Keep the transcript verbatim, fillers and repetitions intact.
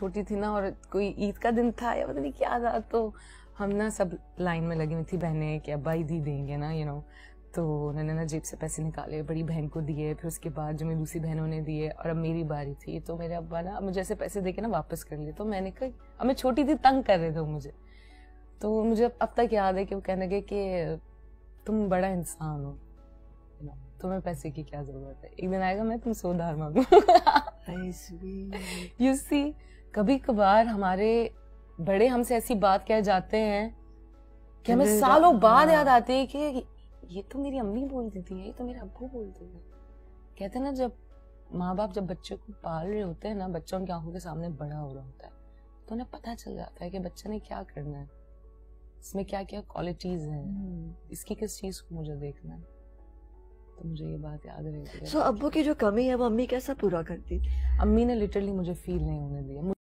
छोटी थी ना, और कोई ईद का दिन था या पता नहीं क्या था, तो हम ना सब लाइन में लगी हुई थी बहनें कि अब्बा ही दी देंगे ना, यू नो। तो उन्होंने ना जेब से पैसे निकाले, बड़ी बहन को दिए, फिर उसके बाद जो मेरी दूसरी बहनों ने दिए, और अब मेरी बारी थी। तो मेरे अब्बा ना मुझे ऐसे पैसे देके ना वापस कर लिए। तो मैंने कहा, अब मैं छोटी थी, तंग कर रहे थे मुझे। तो मुझे अब तक याद है कि वो कहने लगे कि तुम बड़ा इंसान हो, तुम्हें पैसे की क्या जरूरत है, एक दिन आएगा मैं तुमसे उधार मांगूंगा। यू सी, कभी कभार हमारे बड़े हमसे ऐसी बात कह जाते हैं कि हमें सालों बाद याद आती है कि ये तो मेरी अम्मी बोलती थी, ये तो मेरे अब्बू बोलते थे। कहते हैं ना, जब माँ बाप जब बच्चे को पाल रहे होते हैं ना, बच्चा उनकी आंखों के सामने बड़ा हो रहा होता है, तो उन्हें पता चल जाता है कि बच्चे ने क्या करना है, इसमें क्या क्या क्वालिटीज हैं, इसकी किस चीज को मुझे देखना है। तो मुझे ये बात याद रही। सो so, अब्बू की जो कमी है वो अम्मी कैसा पूरा करती? अम्मी ने लिटरली मुझे फील नहीं होने दिया।